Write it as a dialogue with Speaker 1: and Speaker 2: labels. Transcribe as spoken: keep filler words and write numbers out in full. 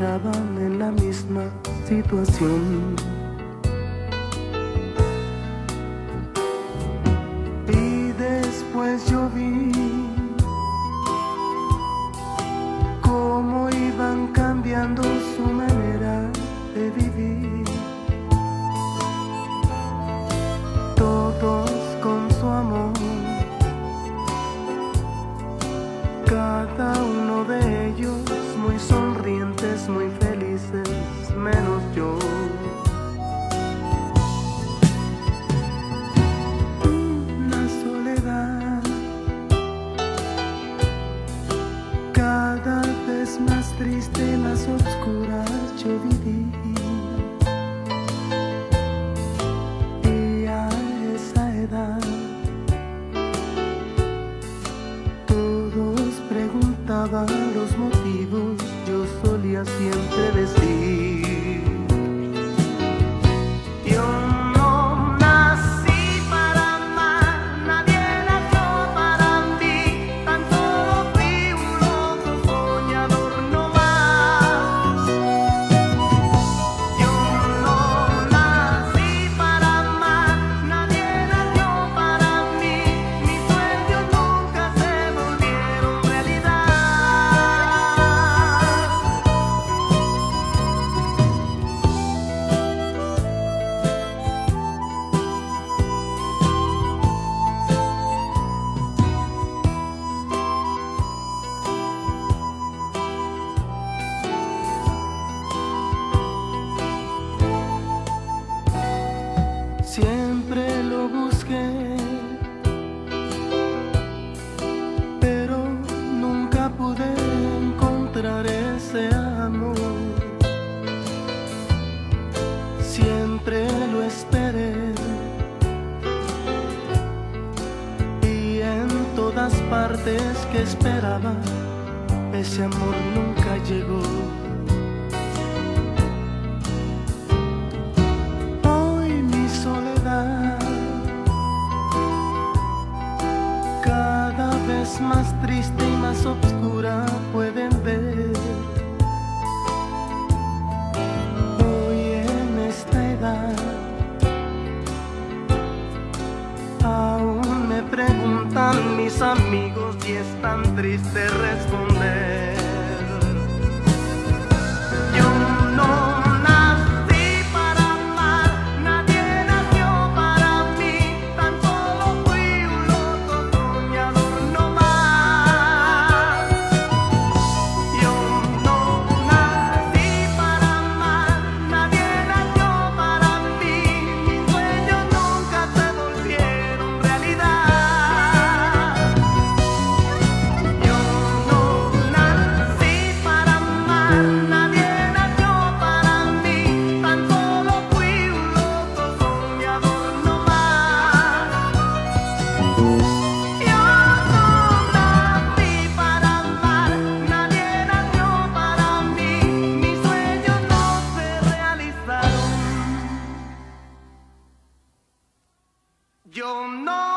Speaker 1: encontraban en la misma situación. Y después yo vi cómo iban cambiando su manera de vivir, todos con su amor, cada uno de ellos muy sonrientes, muy felices, menos yo. Una soledad cada vez más triste y más oscura yo viví. Y a esa edad todos preguntaban los motivos, yo solía siempre decir: yo no nací para amar, nadie nació para mí, tan solo fui un loco soñador no más. Yo no nací para amar, nadie nació para mí, mis sueños nunca se volvieron realidad. Siempre lo busqué, pero nunca pude encontrar ese amor. Siempre lo esperé y en todas partes que esperaba, ese amor nunca llegó. Cada vez más triste y más oscura pueden ver. Hoy en esta edad aún me preguntan mis amigos y es tan triste responder: yo no yo no